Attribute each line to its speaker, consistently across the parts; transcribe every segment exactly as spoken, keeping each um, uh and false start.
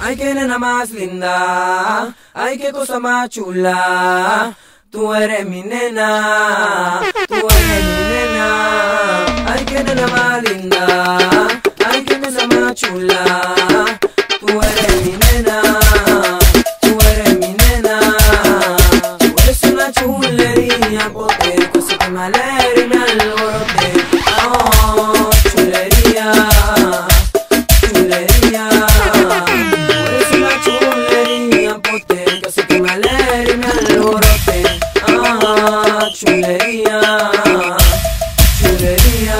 Speaker 1: Ay, qué nena más linda, ay, qué cosa más chula. Tú eres mi nena, tú eres mi nena. Ay, qué nena más linda, ay, qué cosa más chula. Tú eres mi nena, tú eres mi nena. Tú eres una chulería, porque cosa que me alegra y me alborote. Oh, chulería, chulería. Tú eres una chulería, porque cosa que me alegra y me alborote. Ah, chulería, chulería.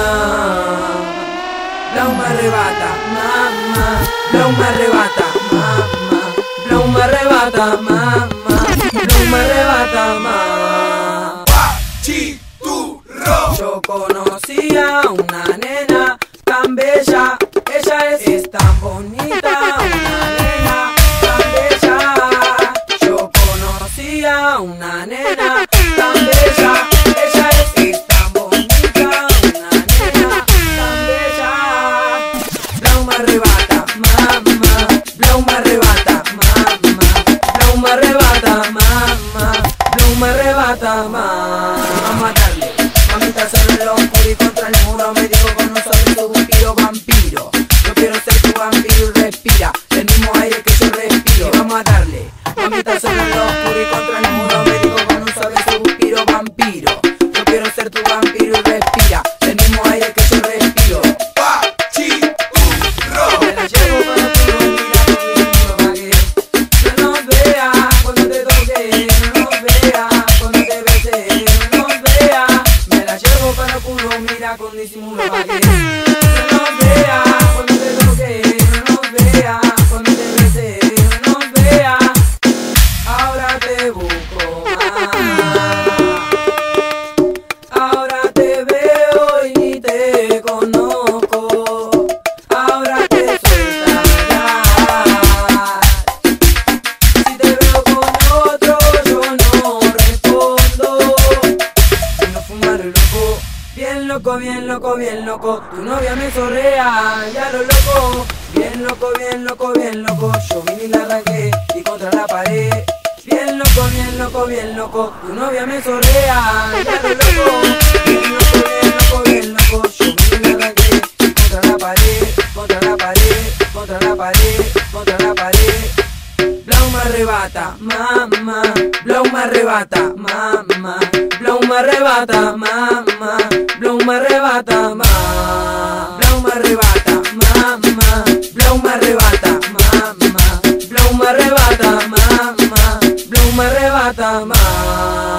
Speaker 1: Blau me arrebata, mamá. Blau me arrebata, mamá. Blau me arrebata, mamá. Blau me arrebata, mamá.
Speaker 2: Guachiturro.
Speaker 1: Yo conocí a una nena tan bella, ella es, es tan bonita, una nena tan bella. Yo conocí a una nena tan bella, ella es, es tan bonita, una nena tan bella. Blau me arrebata, mamá. Blau me arrebata, mamá. Blau me arrebata, mamá. Blau me arrebata, mamá. Vamos a darle, mamita, sobre el oscuro y contra el muro me dijo con un suave suspiro vampiro. Yo quiero ser tu vampiro y respira el mismo aire que yo respiro. Y vamos a darle, mamita, sobre el oscuro y contra el muro me dijo con un suave suspiro vampiro. Yo quiero ser tu vampiro y respira el mismo aire que yo respiro.
Speaker 2: Guachiturro.
Speaker 1: Me la llevo para tu mira conmigo para que no nos vea cuando te toque, no nos vea cuando te bese, no nos vea. Me la llevo para culo, mira con disimulo para que no nos vea cuando te toque, no nos vea cuando te bese, no nos vea. Ahora te busco más, ahora te veo y ni te conozco. Ahora te soltarás. Si te veo con otro yo no respondo. Si no fumar el loco, bien loco, bien loco, bien loco. Tu novia me sorrea, ya lo loco. Bien loco, bien loco, bien loco. Yo vine y la arranqué y contra la pared. Bien loco, bien loco, bien loco. Tu novia me sorrea, ya lo loco. Bien loco, bien loco, bien loco. Yo vine y la arranqué y contra la pared, contra la pared, contra la pared, contra la pared. Blau me arrebata, mamá. Blau me arrebata, mamá. Blau me arrebata, mamá. Blau me arrebata, mamá. Blau me arrebata, mamá. Blau me arrebata, mamá. Blau me arrebata, mamá. Blau me arrebata, mamá.